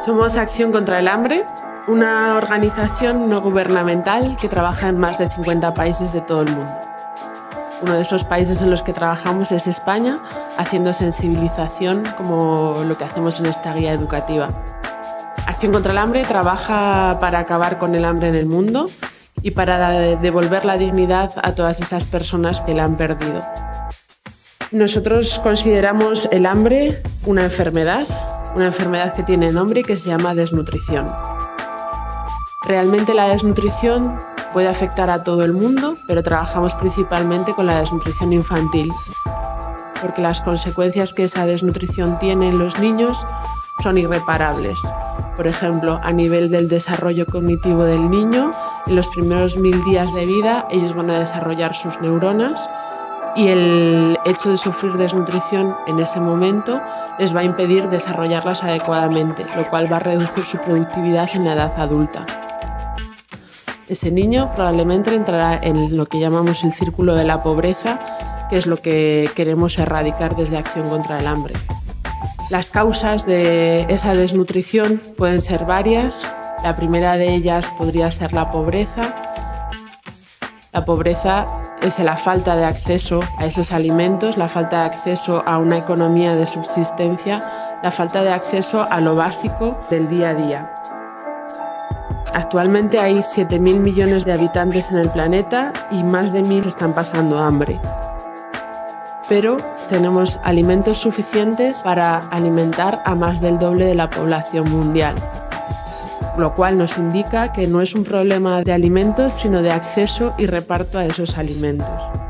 Somos Acción contra el Hambre, una organización no gubernamental que trabaja en más de 50 países de todo el mundo. Uno de esos países en los que trabajamos es España, haciendo sensibilización como lo que hacemos en esta guía educativa. Acción contra el Hambre trabaja para acabar con el hambre en el mundo y para devolver la dignidad a todas esas personas que la han perdido. Nosotros consideramos el hambre una enfermedad que tiene nombre y que se llama desnutrición. Realmente la desnutrición puede afectar a todo el mundo, pero trabajamos principalmente con la desnutrición infantil, porque las consecuencias que esa desnutrición tiene en los niños son irreparables. Por ejemplo, a nivel del desarrollo cognitivo del niño, en los primeros 1000 días de vida ellos van a desarrollar sus neuronas y el hecho de sufrir desnutrición en ese momento les va a impedir desarrollarlas adecuadamente, lo cual va a reducir su productividad en la edad adulta. Ese niño probablemente entrará en lo que llamamos el círculo de la pobreza, que es lo que queremos erradicar desde Acción contra el Hambre. Las causas de esa desnutrición pueden ser varias. La primera de ellas podría ser la pobreza. La pobreza es la falta de acceso a esos alimentos, la falta de acceso a una economía de subsistencia, la falta de acceso a lo básico del día a día. Actualmente hay 7.000 millones de habitantes en el planeta y más de 1.000 están pasando hambre. Pero tenemos alimentos suficientes para alimentar a más del doble de la población mundial, lo cual nos indica que no es un problema de alimentos, sino de acceso y reparto a esos alimentos.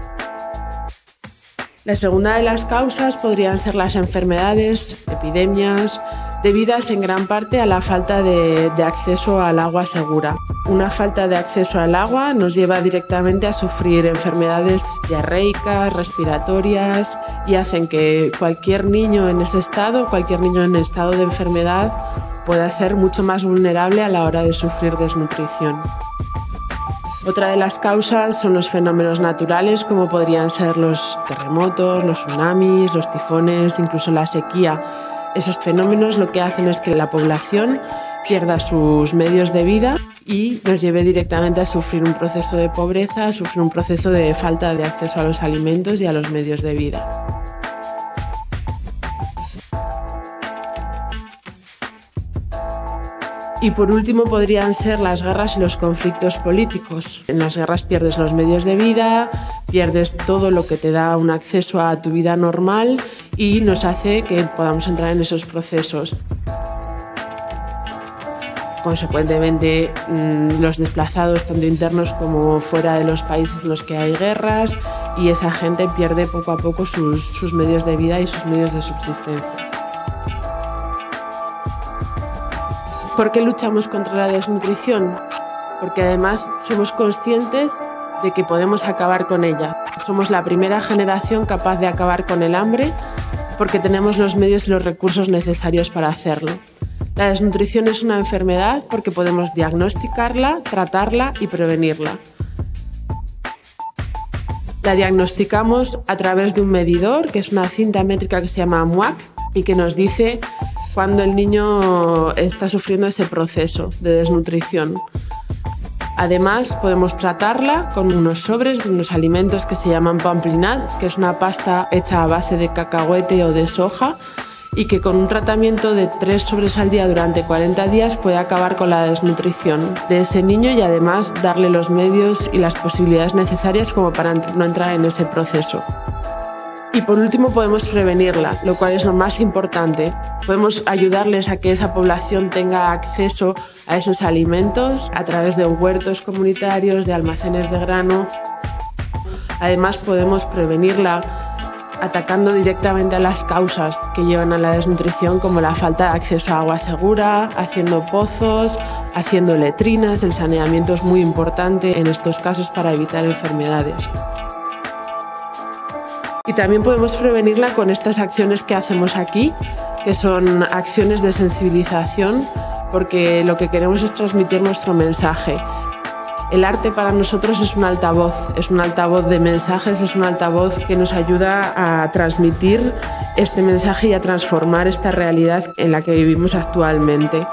La segunda de las causas podrían ser las enfermedades, epidemias, debidas en gran parte a la falta de acceso al agua segura. Una falta de acceso al agua nos lleva directamente a sufrir enfermedades diarreicas, respiratorias y hacen que cualquier niño en ese estado, cualquier niño en estado de enfermedad, pueda ser mucho más vulnerable a la hora de sufrir desnutrición. Otra de las causas son los fenómenos naturales, como podrían ser los terremotos, los tsunamis, los tifones, incluso la sequía. Esos fenómenos lo que hacen es que la población pierda sus medios de vida y nos lleve directamente a sufrir un proceso de pobreza, a sufrir un proceso de falta de acceso a los alimentos y a los medios de vida. Y por último podrían ser las guerras y los conflictos políticos. En las guerras pierdes los medios de vida, pierdes todo lo que te da un acceso a tu vida normal y nos hace que podamos entrar en esos procesos. Consecuentemente, los desplazados, tanto internos como fuera de los países en los que hay guerras, y esa gente pierde poco a poco sus medios de vida y sus medios de subsistencia. ¿Por qué luchamos contra la desnutrición? Porque además somos conscientes de que podemos acabar con ella. Somos la primera generación capaz de acabar con el hambre porque tenemos los medios y los recursos necesarios para hacerlo. La desnutrición es una enfermedad porque podemos diagnosticarla, tratarla y prevenirla. La diagnosticamos a través de un medidor, que es una cinta métrica que se llama MUAC y que nos dice cuando el niño está sufriendo ese proceso de desnutrición. Además, podemos tratarla con unos sobres de unos alimentos que se llaman Pamplinat, que es una pasta hecha a base de cacahuete o de soja y que con un tratamiento de 3 sobres al día durante 40 días puede acabar con la desnutrición de ese niño y además darle los medios y las posibilidades necesarias como para no entrar en ese proceso. Y por último podemos prevenirla, lo cual es lo más importante. Podemos ayudarles a que esa población tenga acceso a esos alimentos a través de huertos comunitarios, de almacenes de grano. Además podemos prevenirla atacando directamente a las causas que llevan a la desnutrición, como la falta de acceso a agua segura, haciendo pozos, haciendo letrinas. El saneamiento es muy importante en estos casos para evitar enfermedades. Y también podemos prevenirla con estas acciones que hacemos aquí, que son acciones de sensibilización, porque lo que queremos es transmitir nuestro mensaje. El arte para nosotros es un altavoz de mensajes, es un altavoz que nos ayuda a transmitir este mensaje y a transformar esta realidad en la que vivimos actualmente.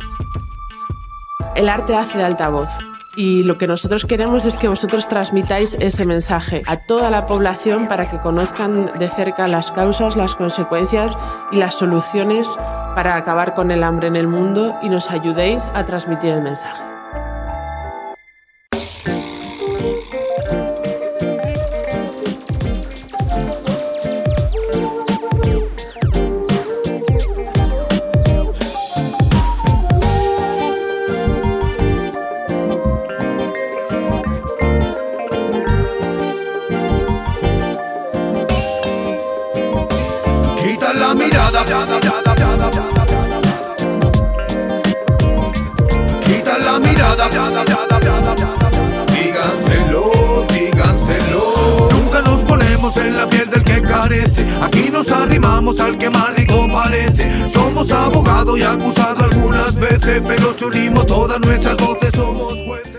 El arte hace de altavoz y lo que nosotros queremos es que vosotros transmitáis ese mensaje a toda la población para que conozcan de cerca las causas, las consecuencias y las soluciones para acabar con el hambre en el mundo y nos ayudéis a transmitir el mensaje. Quita la mirada, quita la mirada, díganselo, díganselo. Nunca nos ponemos en la piel del que carece, aquí nos arrimamos al que más rico parece. Somos abogado y acusado algunas veces, pero si unimos todas nuestras voces somos jueces.